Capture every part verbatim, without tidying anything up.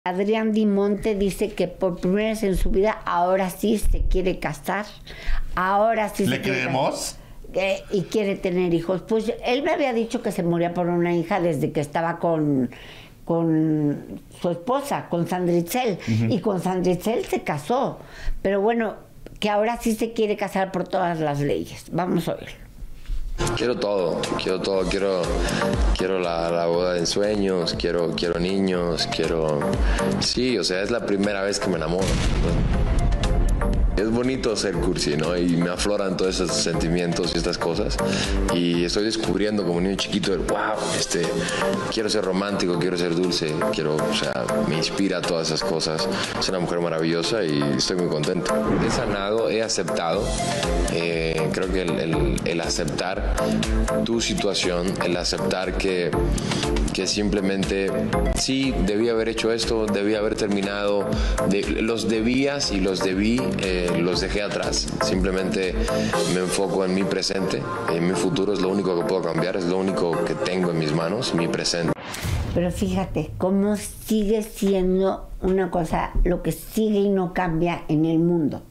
Adrián Dimonte dice que por primera vez en su vida ahora sí se quiere casar, ahora sí ¿Le se quiere creemos? casar, y quiere tener hijos. Pues él me había dicho que se moría por una hija desde que estaba con, con su esposa, con Sandra Itzel, uh-huh. y con Sandra Itzel se casó, pero bueno, que ahora sí se quiere casar por todas las leyes. Vamos a oírlo. Quiero todo, quiero todo, quiero, quiero la, la boda de ensueños, quiero, quiero niños, quiero... Sí, o sea, es la primera vez que me enamoro, ¿no? Es bonito ser cursi, ¿no? Y me afloran todos esos sentimientos y estas cosas. Y estoy descubriendo como un niño chiquito, el, wow, este, quiero ser romántico, quiero ser dulce, quiero, o sea, me inspira todas esas cosas. Es una mujer maravillosa y estoy muy contento. He sanado, he aceptado. Eh, creo que el, el, el aceptar tu situación, el aceptar que, que simplemente, sí, debí haber hecho esto, debí haber terminado, de, los debías y los debí, eh, los dejé atrás. Simplemente me enfoco en mi presente, en mi futuro. Es lo único que puedo cambiar, es lo único que tengo en mis manos, mi presente. Pero fíjate cómo sigue siendo una cosa, lo que sigue y no cambia en el mundo.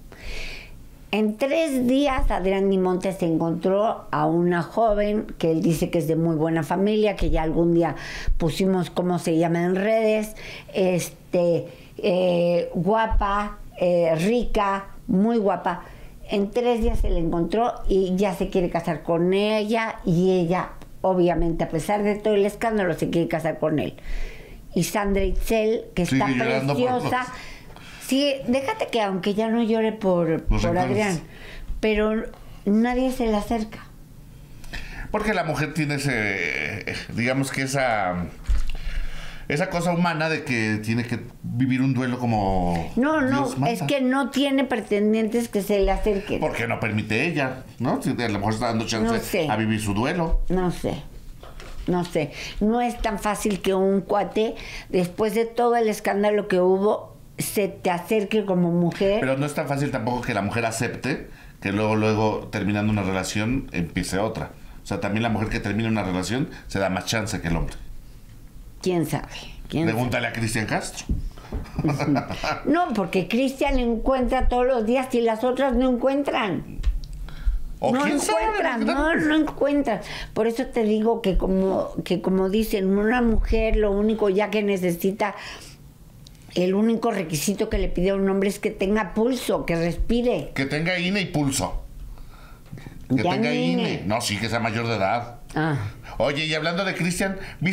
En tres días Adrián Dimonte se encontró a una joven que él dice que es de muy buena familia, que ya algún día pusimos cómo se llama en redes, este, eh, guapa, eh, rica, muy guapa. En tres días se le encontró y ya se quiere casar con ella, y ella, obviamente, a pesar de todo el escándalo, se quiere casar con él. Y Sandra Itzel, que está preciosa... Sí, déjate que aunque ya no llore por, por Adrián, pero nadie se le acerca. Porque la mujer tiene ese, digamos que esa, esa cosa humana de que tiene que vivir un duelo como No, no, Dios manda. Es que no tiene pretendientes que se le acerquen. Porque no permite ella, ¿no? Si a lo mejor está dando chance no sé. a vivir su duelo. No sé. No sé. No es tan fácil que un cuate, después de todo el escándalo que hubo, se te acerque como mujer. Pero no es tan fácil tampoco que la mujer acepte que luego, luego, terminando una relación, empiece otra. O sea, también la mujer que termina una relación se da más chance que el hombre. ¿Quién sabe? ¿Quién Pregúntale sabe? a Cristian Castro. No, porque Cristian encuentra todos los días y las otras no encuentran. ¿O no quién encuentran, sabe? no, no encuentran. Por eso te digo que como, que como dicen, una mujer lo único ya que necesita... El único requisito que le pide a un hombre es que tenga pulso, que respire. Que tenga I N E y pulso. Que Ya tenga ni I N E. I N E. No, sí, que sea mayor de edad. Ah. Oye, y hablando de Cristian...